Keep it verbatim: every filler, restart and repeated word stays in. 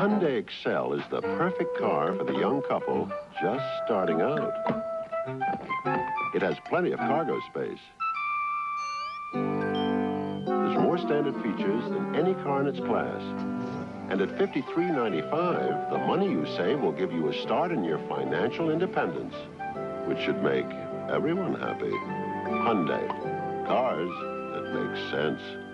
Hyundai Excel is the perfect car for the young couple just starting out. It has plenty of cargo space. There's more standard features than any car in its class. And at fifty-three ninety-five, the money you save will give you a start in your financial independence, which should make everyone happy. Hyundai. Cars that make sense.